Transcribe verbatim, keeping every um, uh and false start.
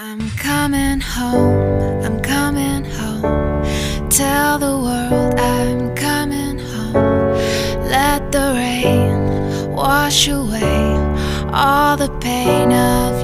I'm coming home, I'm coming home. Tell the world I'm coming home. Let the rain wash away all the pain of